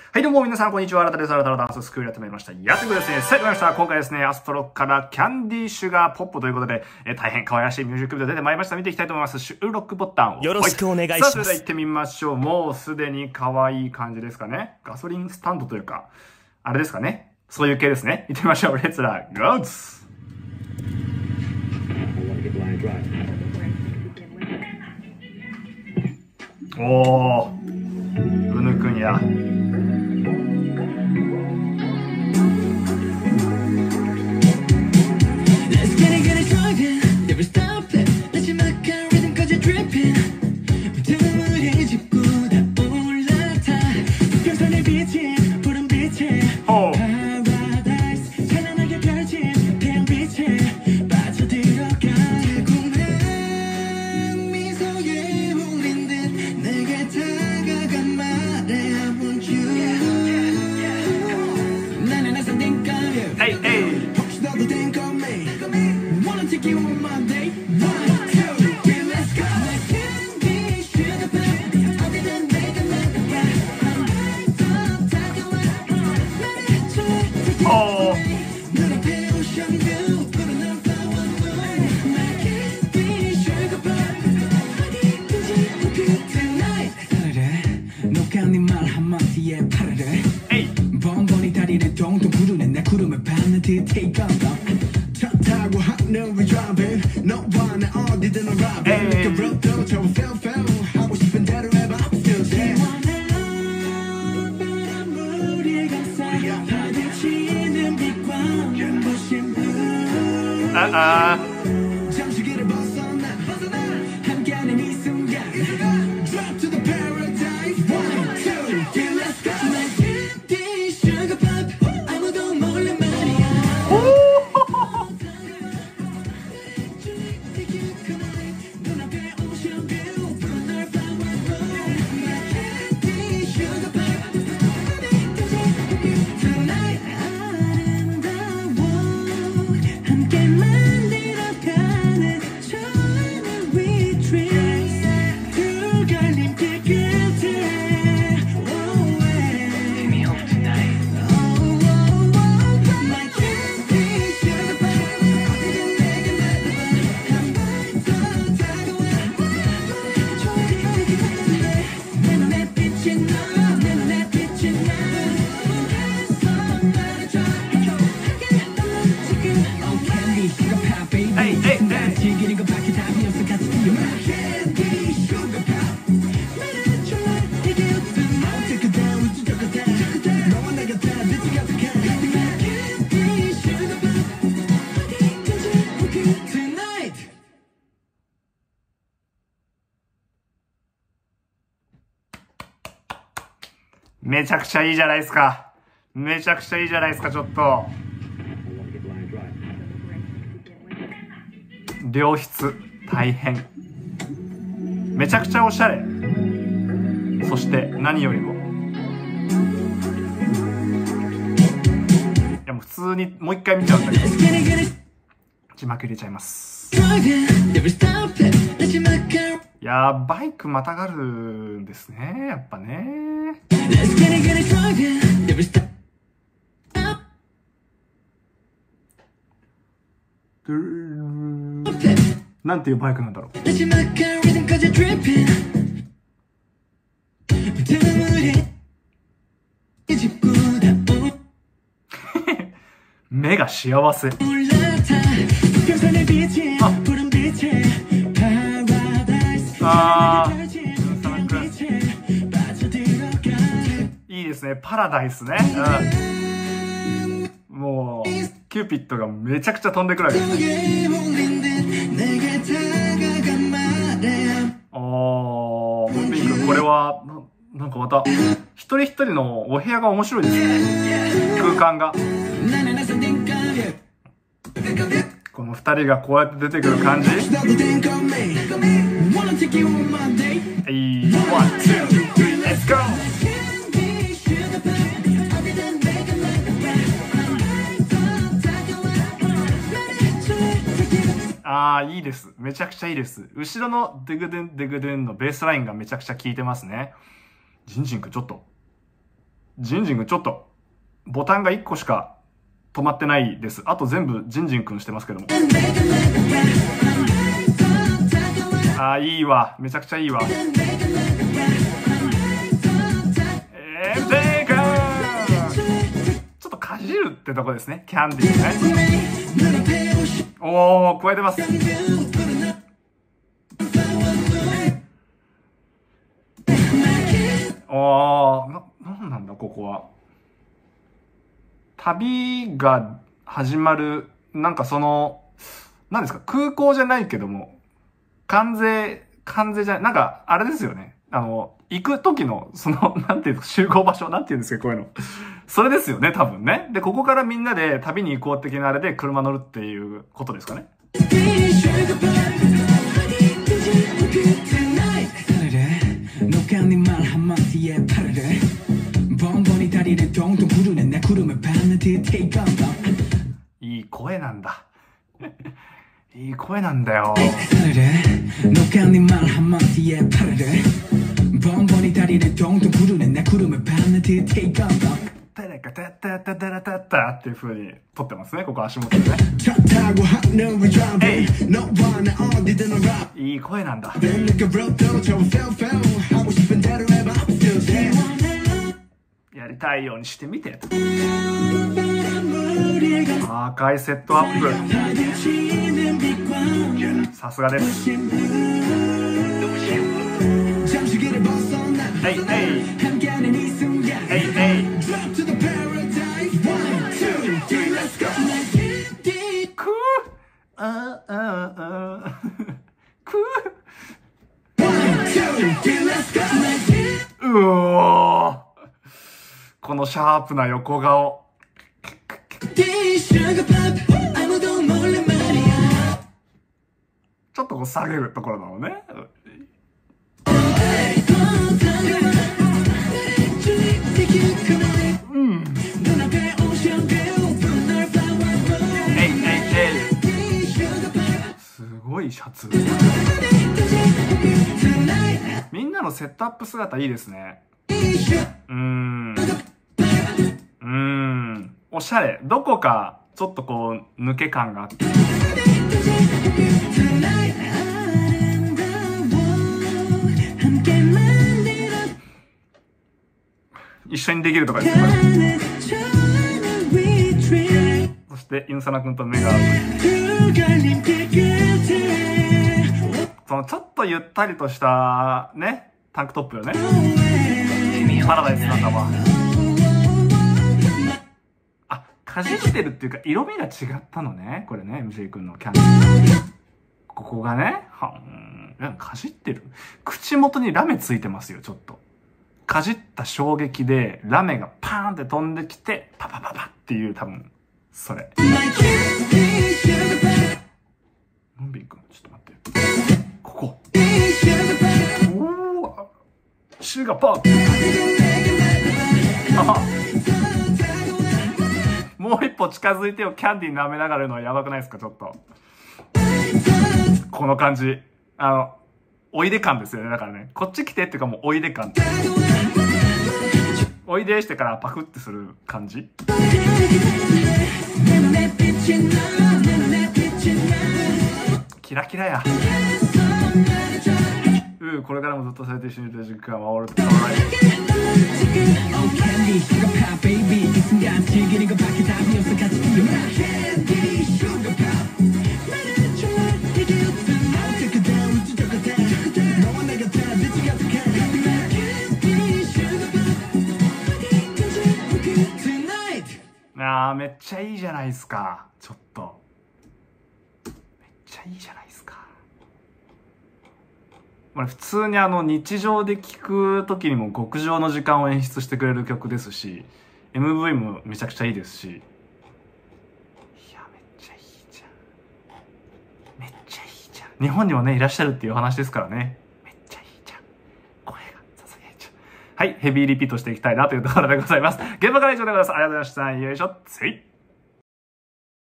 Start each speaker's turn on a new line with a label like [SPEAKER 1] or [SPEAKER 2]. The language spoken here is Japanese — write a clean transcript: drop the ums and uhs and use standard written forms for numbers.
[SPEAKER 1] はい、どうも皆さん、こんにちは。新たです。新たなダンススクールやってまいりました。やってくですね。さあ、来ました。今回ですね、アストロからキャンディーシュガーポップということで、大変可愛らしいミュージックビデオ出てまいりました。見ていきたいと思います。収録ボタンを。
[SPEAKER 2] よろしくお願いします。
[SPEAKER 1] さあ、それでは行ってみましょう。もうすでに可愛い感じですかね。ガソリンスタンドというか、あれですかね。そういう系ですね。行ってみましょう。レッツラー、ゴーズおー、うぬくんや。めちゃくちゃいいじゃないですか。めちゃくちゃいいじゃないですか、ちょっと。良質、大変。めちゃくちゃおしゃれ。そして何よりも。いやもう普通にもう一回見ちゃうんだけど。字幕入れちゃいます。いやー、バイクまたがるんですね、やっぱね。なんていうバイクなんだろう。目が幸せ。いいですね。パラダイスね。もう、キューピッドがめちゃくちゃ飛んでくるわけですね。ピンク、これは、なんかまた、一人一人のお部屋が面白いですね。空間が。この二人がこうやって出てくる感じ。Let's go! いいです。めちゃくちゃいいです。後ろのドゥグドゥンドゥグドゥンのベースラインがめちゃくちゃ効いてますね。ジンジンくんちょっと。 ジンジンくんちょっと、ボタンが1個しか止まってないです。あと全部ジンジンくんしてますけども。あー、いいわ。めちゃくちゃいいわ。ちょっとかじるってとこですね。キャンディーね。おー、加えてます。なんなんだ、ここは。旅が始まる、なんかなんですか、空港じゃないけども、関税じゃない、なんか、あれですよね。行く時の、なんていうの、集合場所、なんていうんですか、こういうの。それですよね、多分ね。で、ここからみんなで旅に行こう的なあれで車乗るっていうことですかね。いい声なんだ。いい声なんだよ。テレカテッテテテレテッタっていう風に撮ってますね、ここ足元でね。いい声なんだ。やりたいようにしてみて。赤いセットアップ。さすがです。はいはい。はいはい。このシャープな横顔。ちょっとこう下げるところなのね。うん。すごいシャツ。みんなのセットアップ姿いいですね。おしゃれ。どこかちょっとこう抜け感があって。一緒にできるとかですね。そしてインサナ君と目が合う。ちょっとゆったりとしたねタンクトップよね。パラダイスなんだわ。あ、かじってるっていうか色味が違ったのね、これね。 MJ 君のキャンディー、ここがね、かじってる。口元にラメついてますよ。ちょっとかじった衝撃でラメがパーンって飛んできてパパパパっていう、多分それ。のんびりくん、ちょっと待って、ここ。おー、シュガーパー。もう一歩近づいてよ。キャンディー舐めながら言うのはやばくないですか？ちょっとこの感じ、おいで感ですよね。だからね、こっち来てっていうか、もうおいで感。おいでしてからパクってする感じ。キラキラや。これからもずっとされて一緒にいる時間は俺と変わらない。めっちゃいいじゃないですか。ちょっとめっちゃいいじゃないですか。普通に日常で聴く時にも極上の時間を演出してくれる曲ですし、 MV もめちゃくちゃいいですし、いやめっちゃいいじゃん。めっちゃいいじゃん。日本にもねいらっしゃるっていう話ですからね。めっちゃいいじゃん。声がささやいちゃう。はい、ヘビーリピートしていきたいなというところでございます。現場から以上でございます。ありがとうございました。よいしょ。つい。